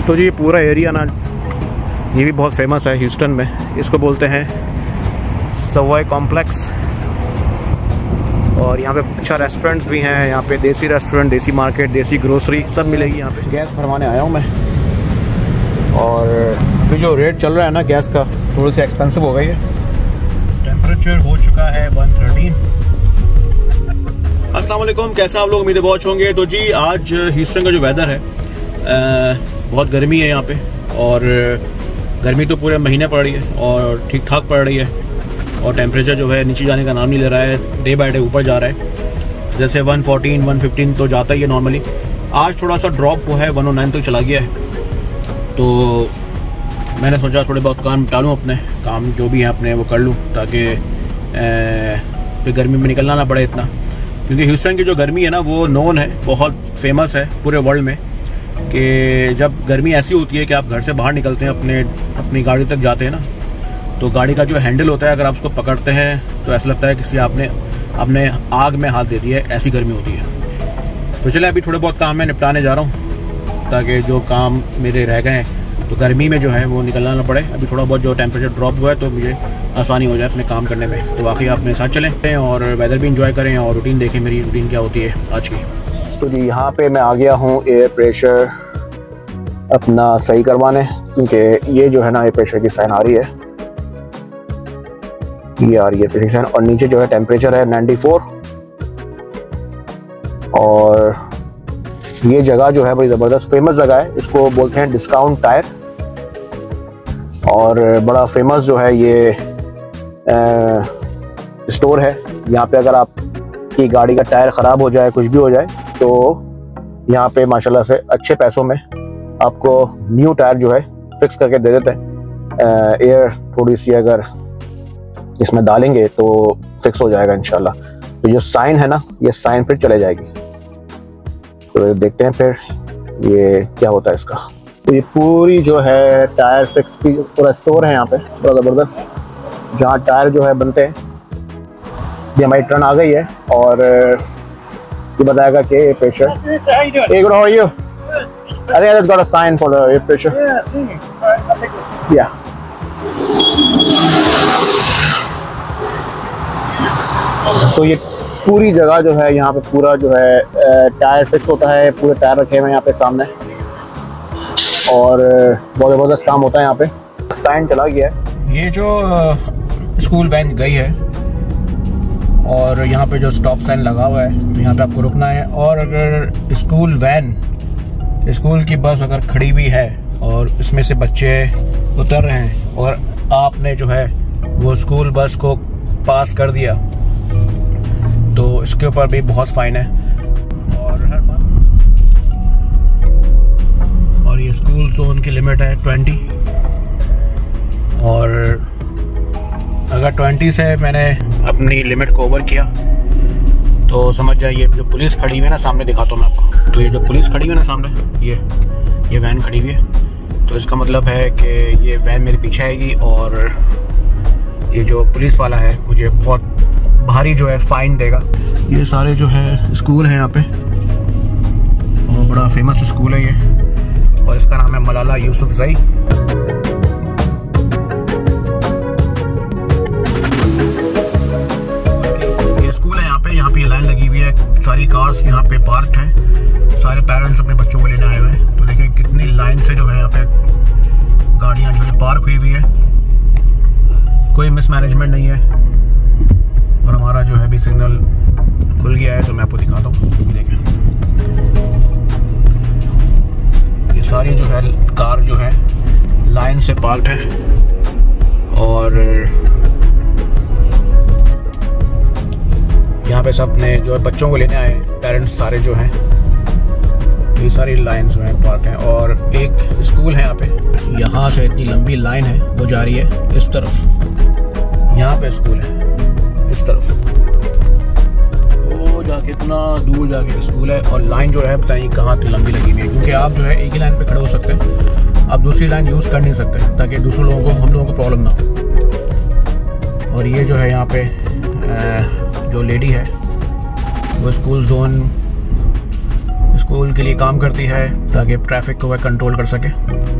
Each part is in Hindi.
तो जी पूरा एरिया ना ये भी बहुत फेमस है ह्यूस्टन में, इसको बोलते हैं सवाई कॉम्प्लेक्स। और यहाँ पे अच्छा रेस्टोरेंट्स भी हैं, यहाँ पे देसी रेस्टोरेंट, देसी मार्केट, देसी ग्रोसरी सब मिलेगी यहाँ पे। गैस भरवाने आया हूँ मैं, और अभी जो रेट चल रहा है ना गैस का, थोड़ी सी एक्सपेंसिव हो गई है। टेम्परेचर हो चुका है 113। अस्सलाम वालेकुम, कैसे आप लोग, उम्मीद है बहुत होंगे। तो जी आज ह्यूस्टन का जो वेदर है बहुत गर्मी है यहाँ पे, और गर्मी तो पूरे महीने पड़ रही है और ठीक ठाक पड़ रही है, और टेम्परेचर जो है नीचे जाने का नाम नहीं ले रहा है, डे बाय डे ऊपर जा रहा है। जैसे 114, 115 तो जाता ही है नॉर्मली, आज थोड़ा सा ड्रॉप हुआ है, 109 तक चला गया है। तो मैंने सोचा थोड़े बहुत काम निपटा लूँ, अपने काम जो भी हैं अपने वो कर लूँ, ताकि फिर गर्मी में निकलना ना पड़े इतना। क्योंकि ह्यूस्टन की जो गर्मी है ना वो नोन है, बहुत फेमस है पूरे वर्ल्ड में, कि जब गर्मी ऐसी होती है कि आप घर से बाहर निकलते हैं, अपनी गाड़ी तक जाते हैं ना, तो गाड़ी का जो हैंडल होता है अगर आप उसको पकड़ते हैं तो ऐसा लगता है किसी आपने आग में हाथ दे दिया है, ऐसी गर्मी होती है। तो चले अभी थोड़े बहुत काम मैं निपटाने जा रहा हूँ, ताकि जो काम मेरे रह गए हैं तो गर्मी में जो है वो निकलना ना पड़े। अभी थोड़ा बहुत जो टेम्परेचर ड्रॉप हुआ है तो मुझे आसानी हो जाए अपने काम करने में। तो बाकी आप मेरे साथ चलें और वेदर भी इंजॉय करें और रूटीन देखें, मेरी रूटीन क्या होती है आज की। तो जी यहाँ पे मैं आ गया हूँ एयर प्रेशर अपना सही करवाने, क्योंकि ये जो है ना एयर प्रेशर की साइन आ रही है, ये आ रही है प्रेशर साइन, और नीचे जो है टेम्परेचर है 94। और ये जगह जो है बड़ी ज़बरदस्त फेमस जगह है, इसको बोलते हैं डिस्काउंट टायर, और बड़ा फेमस जो है ये स्टोर है। यहाँ पे अगर आपकी गाड़ी का टायर ख़राब हो जाए, कुछ भी हो जाए, तो यहाँ पे माशाल्लाह से अच्छे पैसों में आपको न्यू टायर जो है फिक्स करके दे देते हैं। एयर थोड़ी सी अगर इसमें डालेंगे तो फिक्स हो जाएगा इंशाल्लाह। तो ये साइन है ना, ये साइन फिर चले जाएगी। तो देखते हैं फिर ये क्या होता है इसका। तो ये पूरी जो है टायर फिक्स की पूरा स्टोर है यहाँ पे, बड़ा ज़बरदस्त, जहाँ टायर जो है बनते हैं। ये हमारी ट्रेन आ गई है, और ये बताएगा कि air pressure. Hey, good, how are you? I think I just got a sign for the air pressure. Yeah, see. All right, I'll take a look. Yeah. तो ये पूरी जगह जो है यहाँ पे पूरा जो है टायर फिक्स होता है, पूरे टायर रखे हुए हैं यहाँ पे सामने, और बहुत ज़बरदस्त काम होता है यहाँ पे। साइन चला गया है, ये जो स्कूल वैन गई है, और यहाँ पे जो स्टॉप साइन लगा हुआ है, तो यहाँ पे आपको रुकना है। और अगर स्कूल वैन, स्कूल की बस अगर खड़ी हुई है और इसमें से बच्चे उतर रहे हैं, और आपने जो है वो स्कूल बस को पास कर दिया, तो इसके ऊपर भी बहुत फाइन है। और हर बार, और ये स्कूल जोन की लिमिट है 20, और अगर 20 से मैंने अपनी लिमिट को ओवर किया तो समझ जाइए, जो पुलिस खड़ी हुई है ना सामने, दिखाता हूँ मैं आपको। तो ये जो पुलिस खड़ी हुई है ना सामने, ये वैन खड़ी हुई है, तो इसका मतलब है कि ये वैन मेरे पीछे आएगी, और ये जो पुलिस वाला है मुझे बहुत भारी जो है फाइन देगा। ये सारे जो है स्कूल हैं यहाँ पे, और बड़ा फेमस स्कूल है ये, और इसका नाम है मलाला यूसुफजई। यहाँ पे लाइन लगी हुई है, सारी कार्स यहाँ पे पार्क है, सारे पेरेंट्स अपने बच्चों को लेने आए हुए हैं। तो देखिए कितनी लाइन से जो है यहाँ पे गाड़ियाँ जो है पार्क हुई हुई है, कोई मिसमैनेजमेंट नहीं है। और हमारा जो है भी सिग्नल खुल गया है, तो मैं आपको दिखाता हूँ। देखिए ये सारी जो है कार जो है लाइन से पार्क है, और यहाँ पे सब अपने जो है बच्चों को लेने आए पेरेंट्स सारे जो हैं, ये सारी लाइन जो है पार्क हैं। और एक स्कूल है यहाँ पे, यहाँ से इतनी लंबी लाइन है वो जा रही है इस तरफ, यहाँ पे स्कूल है इस तरफ, वो जाके इतना दूर जाके स्कूल है, और लाइन जो है बताइए कहाँ इतनी लंबी लगी हुई है, क्योंकि आप जो है एक ही लाइन पे खड़े हो सकते हैं, आप दूसरी लाइन यूज़ कर नहीं सकते, ताकि दूसरे लोगों को, हम लोगों को प्रॉब्लम ना हो। और ये जो है यहाँ पे जो लेडी है वो स्कूल स्कूल के लिए काम करती है ताकि ट्रैफिक को वह कंट्रोल कर सके।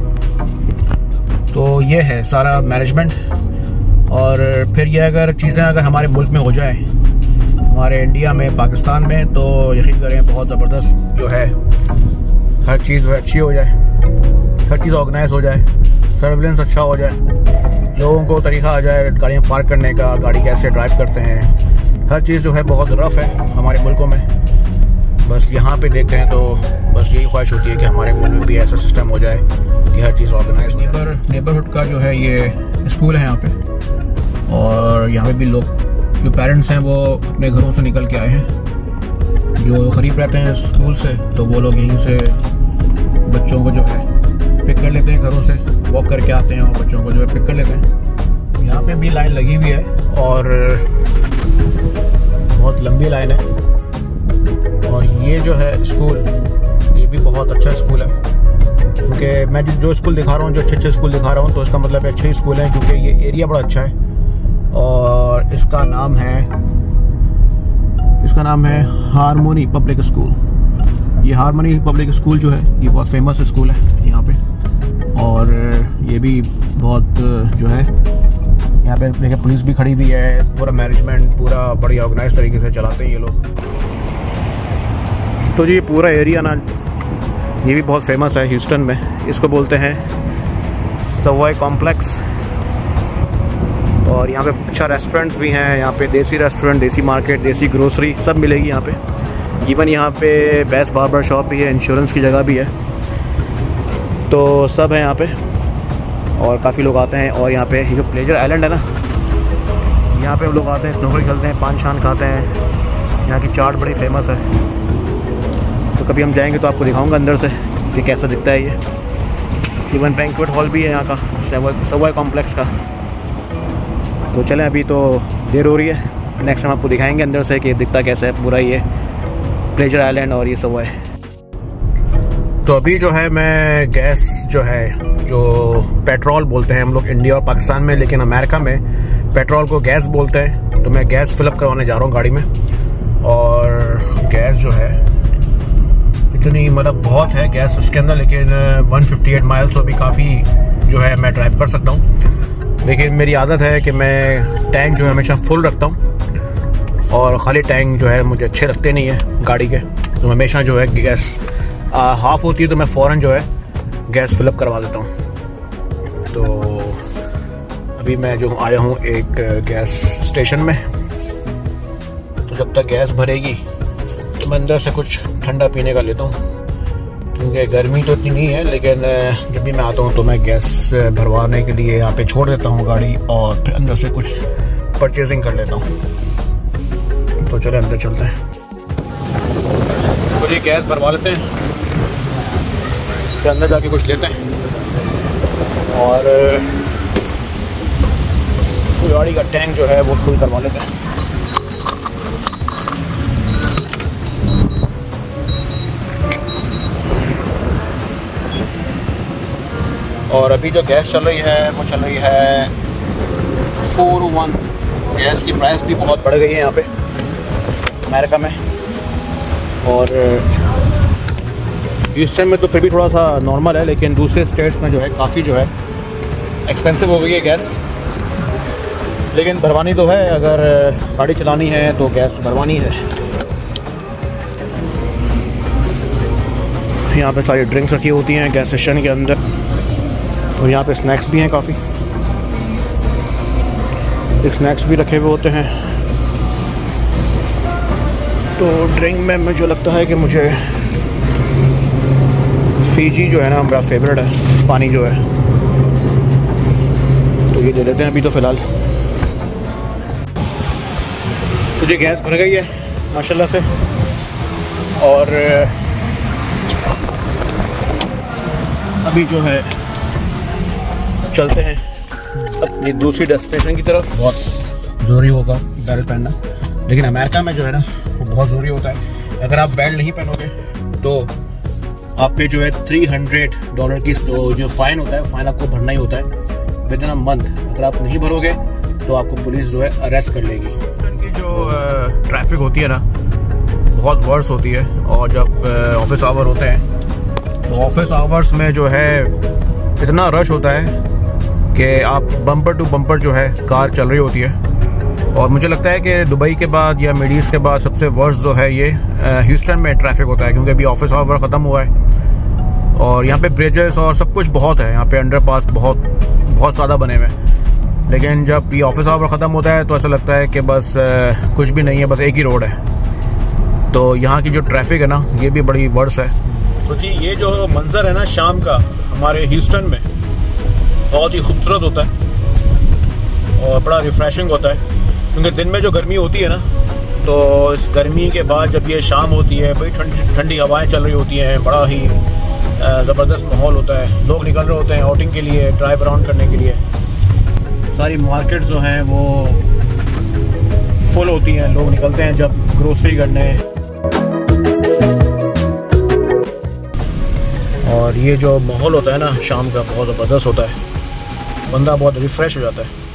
तो ये है सारा मैनेजमेंट। और फिर ये अगर चीज़ें अगर हमारे मुल्क में हो जाए, हमारे इंडिया में, पाकिस्तान में, तो यकीन करें बहुत ज़बरदस्त जो है हर चीज़ अच्छी हो जाए, हर चीज़ ऑर्गेनाइज हो जाए, सर्विलेंस अच्छा हो जाए, लोगों को तरीका आ जाए गाड़ियाँ पार्क करने का, गाड़ी कैसे ड्राइव करते हैं, हर चीज़ जो है बहुत रफ़ है हमारे मुल्कों में। बस यहाँ पे देखते हैं तो बस यही ख्वाहिश होती है कि हमारे मुल्क में भी ऐसा सिस्टम हो जाए कि हर चीज़ ऑर्गेनाइज। नेबरहुड का जो है ये स्कूल है यहाँ पे, और यहाँ पे भी लोग जो पेरेंट्स हैं वो अपने घरों से निकल के आए हैं, जो करीब रहते हैं स्कूल से, तो वो लोग यहीं से बच्चों को जो है पिक कर लेते हैं, घरों से वॉक करके आते हैं और बच्चों को जो है पिक कर लेते हैं। यहाँ पे भी लाइन लगी हुई है और बहुत लंबी लाइन है। और ये जो है स्कूल, ये भी बहुत अच्छा स्कूल है, क्योंकि मैं जो स्कूल दिखा रहा हूँ, जो अच्छे स्कूल दिखा रहा हूँ, तो इसका मतलब अच्छे स्कूल हैं, क्योंकि ये एरिया बड़ा अच्छा है। और इसका नाम है हारमोनी पब्लिक स्कूल। ये हारमोनी पब्लिक स्कूल जो है ये बहुत फेमस स्कूल है यहाँ पे, और ये भी बहुत जो है यहाँ पे देखिए पुलिस भी खड़ी हुई है, पूरा मैनेजमेंट पूरा बड़ी ऑर्गेनाइज तरीके से चलाते हैं ये लोग। तो जी पूरा एरिया ना ये भी बहुत फेमस है ह्यूस्टन में, इसको बोलते हैं सवाई कॉम्प्लेक्स। और यहाँ पे अच्छा रेस्टोरेंट्स भी हैं, यहाँ पे देसी रेस्टोरेंट, देसी मार्केट, देसी ग्रोसरी सब मिलेगी यहाँ पे। इवन यहाँ पे बेस्ट बार्बर शॉप भी है, इंश्योरेंस की जगह भी है, तो सब है यहाँ पे। और काफ़ी लोग आते हैं। और यहाँ पे जो प्लेजर आइलैंड है ना, यहाँ पे हम लोग आते हैं, स्नोबॉर्ड खेलते हैं, पान शान खाते हैं, यहाँ की चाट बड़ी फेमस है। तो कभी हम जाएंगे तो आपको दिखाऊंगा अंदर से कि कैसा दिखता है ये। इवन बैंक्वेट हॉल भी है यहाँ का, सवाई कॉम्प्लेक्स का। तो चलें, अभी तो देर हो रही है, नेक्स्ट टाइम आपको दिखाएंगे अंदर से कि दिखता कैसा है पूरा ये प्लेजर आइलैंड और ये सवाई। तो अभी जो है मैं गैस जो है, जो पेट्रोल बोलते हैं हम लोग इंडिया और पाकिस्तान में, लेकिन अमेरिका में पेट्रोल को गैस बोलते हैं। तो मैं गैस फिलअप करवाने जा रहा हूँ गाड़ी में। और गैस जो है इतनी मतलब बहुत है गैस उसके अंदर, लेकिन 158 माइल्स तो भी काफ़ी जो है मैं ड्राइव कर सकता हूँ। लेकिन मेरी आदत है कि मैं टैंक जो है हमेशा फुल रखता हूँ, और ख़ाली टैंक जो है मुझे अच्छे लगते नहीं है गाड़ी के। तो हमेशा जो है गैस हाफ़ होती है तो मैं फ़ौरन जो है गैस फिलअप करवा देता हूँ। तो अभी मैं जो आया हूँ एक गैस स्टेशन में, तो जब तक गैस भरेगी तो मैं अंदर से कुछ ठंडा पीने का लेता हूँ, क्योंकि गर्मी तो इतनी नहीं है। लेकिन जब भी मैं आता हूँ तो मैं गैस भरवाने के लिए यहाँ पे छोड़ देता हूँ गाड़ी, और फिर अंदर से कुछ परचेजिंग कर लेता हूँ। तो चले अंदर चलते हैं। तो ये गैस भरवा लेते हैं, फिर अंदर जाके कुछ लेते हैं, और गाड़ी का टैंक जो है वो फुल करवा लेते हैं। और अभी जो गैस चल रही है वो चल रही है 401। गैस की प्राइस भी बहुत बढ़ गई है यहाँ पे अमेरिका में, और ह्यूस्टन में तो फिर भी थोड़ा सा नॉर्मल है, लेकिन दूसरे स्टेट्स में जो है काफ़ी जो है एक्सपेंसिव हो गई है गैस। लेकिन भरवानी तो है, अगर गाड़ी चलानी है तो गैस भरवानी है। यहाँ पे सारी ड्रिंक्स रखी होती हैं गैस स्टेशन के अंदर, और यहाँ पे स्नैक्स भी हैं काफ़ी, स्नैक्स भी रखे हुए होते हैं। तो ड्रिंक में मुझे लगता है कि मुझे फीजी जो है ना मेरा फेवरेट है, पानी जो है, तो ये ले लेते हैं अभी तो फ़िलहाल। मुझे गैस भर गई है माशाल्लाह से, और अभी जो है चलते हैं अपनी दूसरी डेस्टिनेशन की तरफ। बहुत ज़रूरी होगा बेल्ट पहनना, लेकिन अमेरिका में जो है ना वो बहुत ज़रूरी होता है। अगर आप बेल्ट नहीं पहनोगे तो आप पे जो है $300 की जो फ़ाइन होता है, फ़ाइन आपको भरना ही होता है विद इन अ मंथ। अगर आप नहीं भरोगे तो आपको पुलिस जो है अरेस्ट कर लेगी। की जो ट्रैफिक होती है ना बहुत वर्स होती है। और जब ऑफिस आवर होते हैं तो ऑफिस आवर्स में जो है इतना रश होता है कि आप बम्पर टू बम्पर जो है कार चल रही होती है। और मुझे लगता है कि दुबई के बाद या मिड ईस्ट के बाद सबसे वर्स जो है ये ह्यूस्टन में ट्रैफिक होता है, क्योंकि अभी ऑफिस आवर ख़त्म हुआ है और यहाँ पे ब्रिजेस और सब कुछ बहुत है, यहाँ पे अंडरपास बहुत ज़्यादा बने हुए हैं। लेकिन जब ये ऑफिस आवर ख़त्म होता है तो ऐसा लगता है कि बस कुछ भी नहीं है, बस एक ही रोड है। तो यहाँ की जो ट्रैफिक है ना ये भी बड़ी वर्स है। तो जी ये जो मंजर है ना शाम का हमारे ह्यूस्टन में बहुत ही खूबसूरत होता है और बड़ा रिफ़्रेशिंग होता है, क्योंकि दिन में जो गर्मी होती है ना तो इस गर्मी के बाद जब ये शाम होती है बड़ी ठंडी ठंडी हवाएं चल रही होती हैं, बड़ा ही ज़बरदस्त माहौल होता है। लोग निकल रहे होते हैं आउटिंग के लिए, ड्राइव अराउंड करने के लिए। सारी मार्केट्स जो हैं वो फुल होती हैं, लोग निकलते हैं जब ग्रोसरी करने। और ये जो माहौल होता है ना शाम का बहुत ज़बरदस्त होता है, बंदा बहुत रिफ़्रेश हो जाता है।